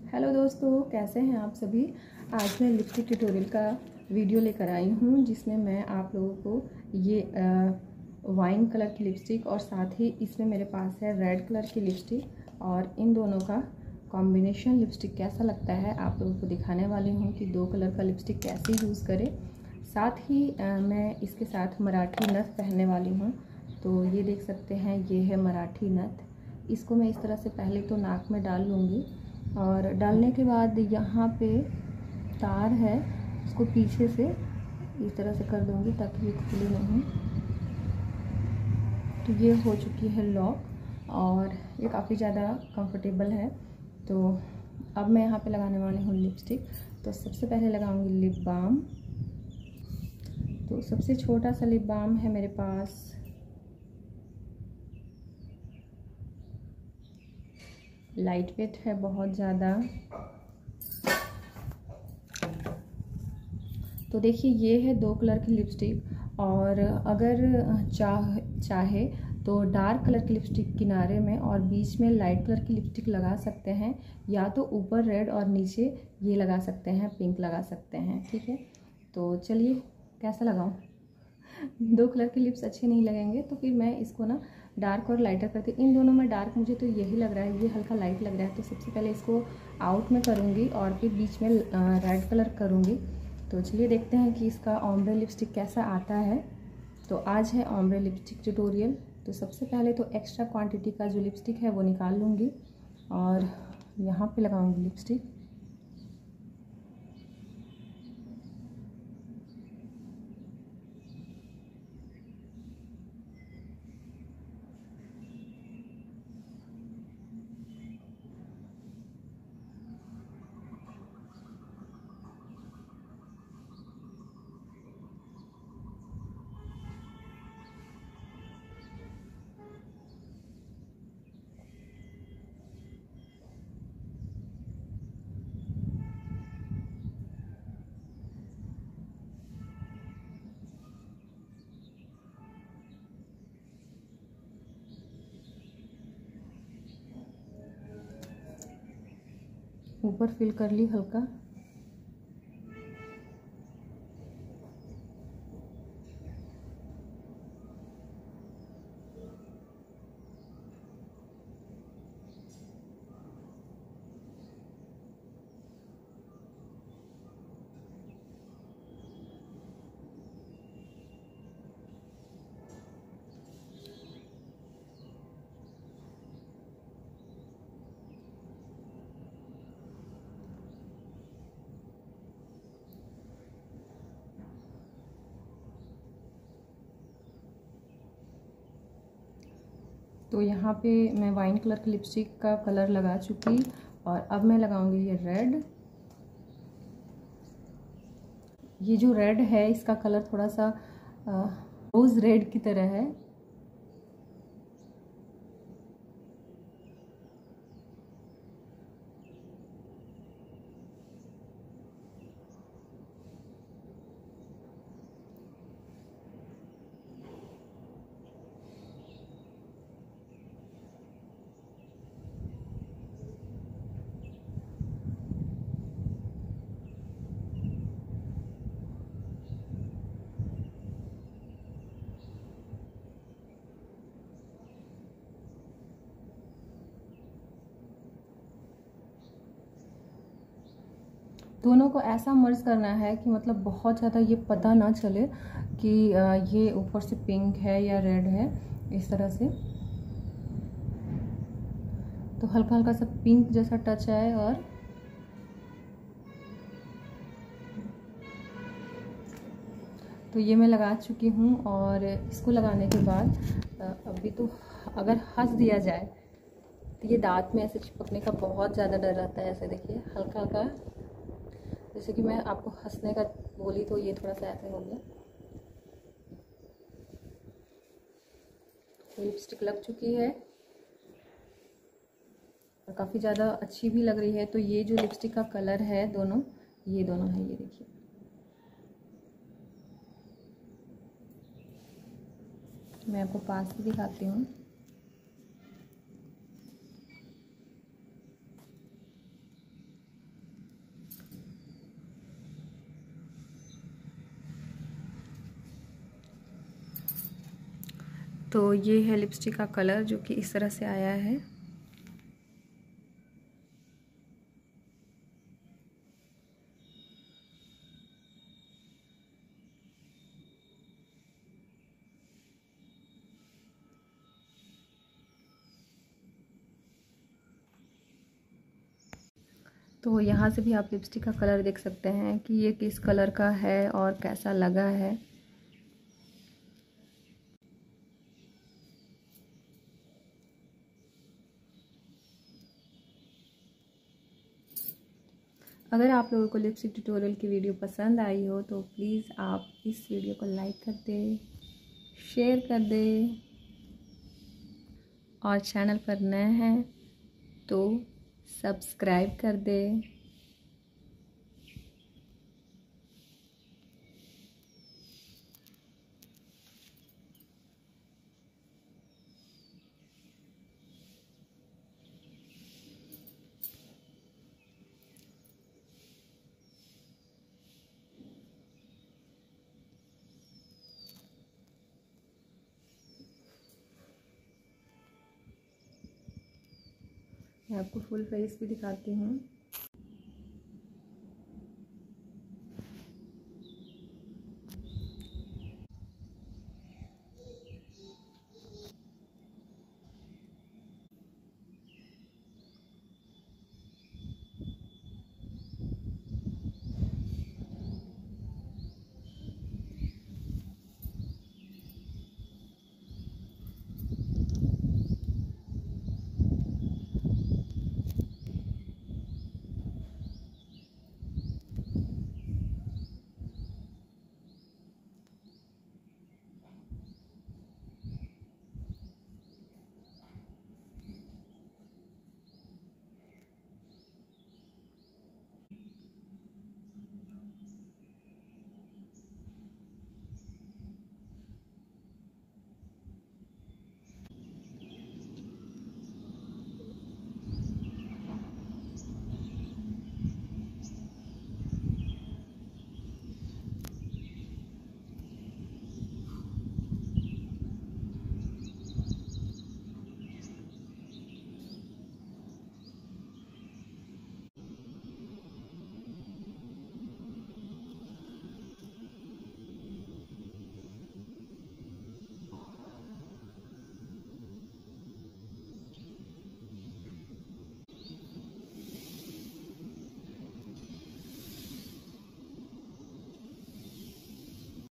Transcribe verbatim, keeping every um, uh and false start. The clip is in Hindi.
हेलो दोस्तों, कैसे हैं आप सभी। आज मैं लिपस्टिक ट्यूटोरियल का वीडियो लेकर आई हूं, जिसमें मैं आप लोगों को ये वाइन कलर की लिपस्टिक और साथ ही इसमें मेरे पास है रेड कलर की लिपस्टिक और इन दोनों का कॉम्बिनेशन लिपस्टिक कैसा लगता है आप लोगों को दिखाने वाली हूं कि दो कलर का लिपस्टिक कैसे यूज़ करें। साथ ही आ, मैं इसके साथ मराठी नथ पहनने वाली हूँ। तो ये देख सकते हैं, ये है मराठी नथ। इसको मैं इस तरह से पहले तो नाक में डाल लूँगी और डालने के बाद यहाँ पे तार है, उसको पीछे से इस तरह से कर दूँगी ताकि ये खुले नहीं। तो ये हो चुकी है लॉक और ये काफ़ी ज़्यादा कंफर्टेबल है। तो अब मैं यहाँ पे लगाने वाली हूँ लिपस्टिक। तो सबसे पहले लगाऊंगी लिप बाम। तो सबसे छोटा सा लिप बाम है मेरे पास, लाइट वेट है बहुत ज़्यादा। तो देखिए, ये है दो कलर की लिपस्टिक और अगर चाह चाहे तो डार्क कलर की लिपस्टिक किनारे में और बीच में लाइट कलर की लिपस्टिक लगा सकते हैं, या तो ऊपर रेड और नीचे ये लगा सकते हैं, पिंक लगा सकते हैं। ठीक है, तो चलिए कैसा लगाऊं। दो कलर के लिप्स अच्छे नहीं लगेंगे, तो फिर मैं इसको ना डार्क और लाइटर करके, इन दोनों में डार्क मुझे तो यही लग रहा है, ये हल्का लाइट लग रहा है। तो सबसे पहले इसको आउट में करूँगी और फिर बीच में रेड कलर करूँगी। तो चलिए देखते हैं कि इसका ऑम्ब्रे लिपस्टिक कैसा आता है। तो आज है ऑम्ब्रे लिपस्टिक ट्यूटोरियल। तो सबसे पहले तो एक्स्ट्रा क्वांटिटी का जो लिपस्टिक है वो निकाल लूँगी और यहाँ पे लगाऊँगी लिपस्टिक। ऊपर फिल कर ली हल्का। तो यहाँ पे मैं वाइन कलर की लिपस्टिक का कलर लगा चुकी और अब मैं लगाऊंगी ये रेड। ये जो रेड है इसका कलर थोड़ा सा रोज रेड की तरह है। दोनों को ऐसा मर्ज करना है कि मतलब बहुत ज़्यादा ये पता ना चले कि ये ऊपर से पिंक है या रेड है, इस तरह से। तो हल्का हल्का सा पिंक जैसा टच है। और तो ये मैं लगा चुकी हूँ और इसको लगाने के बाद अभी तो अगर हंस दिया जाए तो ये दांत में ऐसे चिपकने का बहुत ज़्यादा डर रहता है। ऐसे देखिए हल्का हल्का, जैसे कि मैं आपको हंसने का बोली तो ये थोड़ा सा ऐसे हो गया। लिपस्टिक लग चुकी है और काफ़ी ज़्यादा अच्छी भी लग रही है। तो ये जो लिपस्टिक का कलर है दोनों, ये दोनों है, ये देखिए। मैं आपको पास से दिखाती हूँ। तो ये है लिपस्टिक का कलर जो कि इस तरह से आया है। तो यहाँ से भी आप लिपस्टिक का कलर देख सकते हैं कि ये किस कलर का है और कैसा लगा है। अगर आप लोगों को लिपस्टिक ट्यूटोरियल की वीडियो पसंद आई हो तो प्लीज़ आप इस वीडियो को लाइक कर दें, शेयर कर दें और चैनल पर नए हैं तो सब्सक्राइब कर दें। मैं आपको फुल फेस भी दिखाती हूँ।